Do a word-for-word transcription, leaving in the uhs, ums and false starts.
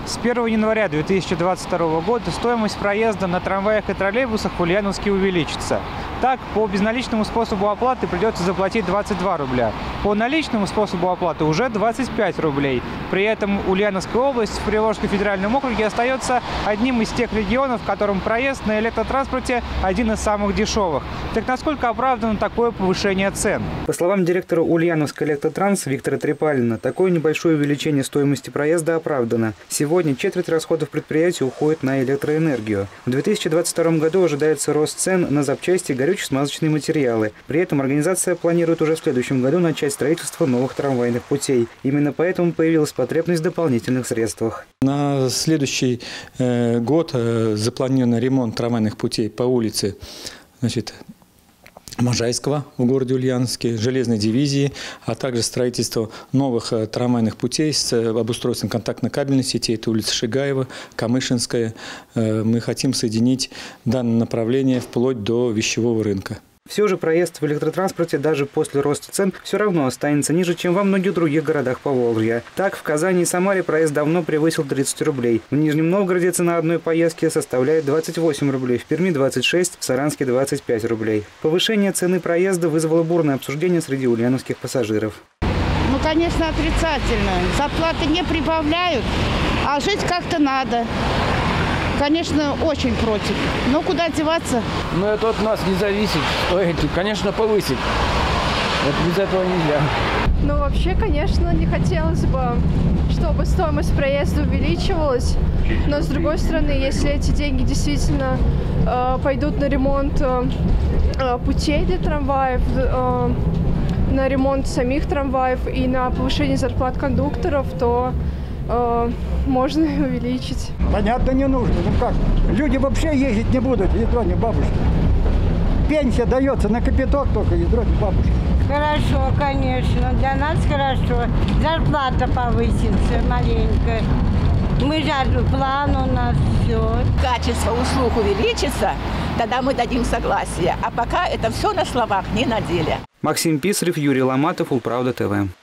С первого января две тысячи двадцать второго года стоимость проезда на трамваях и троллейбусах в Ульяновске увеличится. Так, по безналичному способу оплаты придется заплатить двадцать два рубля. По наличному способу оплаты уже двадцать пять рублей. При этом Ульяновская область в Приволжском федеральном округе остается одним из тех регионов, в котором проезд на электротранспорте один из самых дешевых. Так насколько оправдано такое повышение цен? По словам директора Ульяновской электротранс Виктора Трепалина, такое небольшое увеличение стоимости проезда оправдано. Сегодня четверть расходов предприятия уходит на электроэнергию. В две тысячи двадцать втором году ожидается рост цен на запчасти и горюче-смазочные материалы. При этом организация планирует уже в следующем году начать строительство новых трамвайных путей. Именно поэтому появилась потребность в дополнительных средствах. На следующий э, год э, запланирован ремонт трамвайных путей по улице, значит, Можайского в городе Ульяновске, железной дивизии, а также строительство новых э, трамвайных путей с э, обустройством контактно-кабельной сети. Это улица Шигаева, Камышинская. Э, мы хотим соединить данное направление вплоть до вещевого рынка. Все же проезд в электротранспорте даже после роста цен все равно останется ниже, чем во многих других городах Поволжья. Так, в Казани и Самаре проезд давно превысил тридцать рублей. В Нижнем Новгороде цена одной поездки составляет двадцать восемь рублей, в Перми двадцать шесть, в Саранске двадцать пять рублей. Повышение цены проезда вызвало бурное обсуждение среди ульяновских пассажиров. Ну, конечно, отрицательно. Зарплаты не прибавляют, а жить как-то надо. Конечно, очень против. Но куда деваться? Ну, это от нас не зависит. Конечно, повысить. Вот без этого нельзя. Ну, вообще, конечно, не хотелось бы, чтобы стоимость проезда увеличивалась. Но, с другой стороны, если эти деньги действительно э, пойдут на ремонт э, путей для трамваев, э, на ремонт самих трамваев и на повышение зарплат кондукторов, то э, можно и увеличить. Понятно, не нужно. Ну как? Люди вообще ездить не будут, ядро не бабушки. Пенсия дается на капиток только, ядро не бабушки. Хорошо, конечно. Для нас хорошо. Зарплата повысится маленько. Мы же план у нас все. Качество услуг увеличится, тогда мы дадим согласие. А пока это все на словах, не на деле. Максим Писарев, Юрий Ломатов, Улправда ТВ.